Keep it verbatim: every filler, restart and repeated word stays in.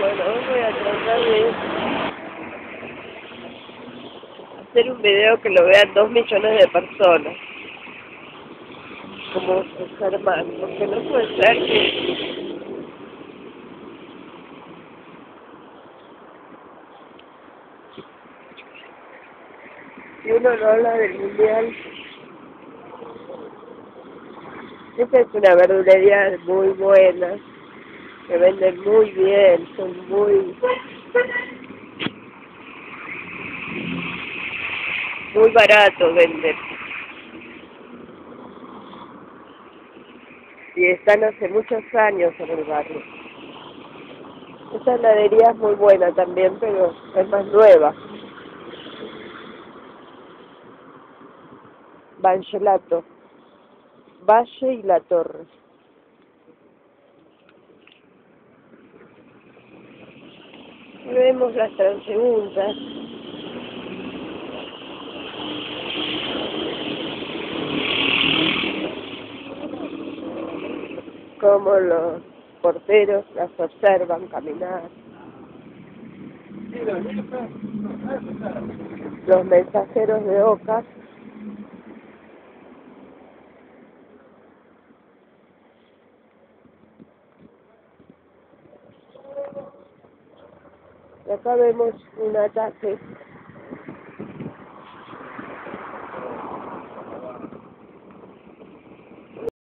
Bueno, hoy voy a tratar de hacer un video que lo vean dos millones de personas, como Germán, porque no puede ser que si uno no habla del mundial. Esta es una verdulería muy buena, que venden muy bien, son muy muy baratos venden. Y están hace muchos años en el barrio. Esta heladería es muy buena también, pero es más nueva. Bangelato, Valle y La Torre. Y vemos las transeúntas. Como los porteros las observan caminar. Los mensajeros de Oca. Y acá vemos un ataque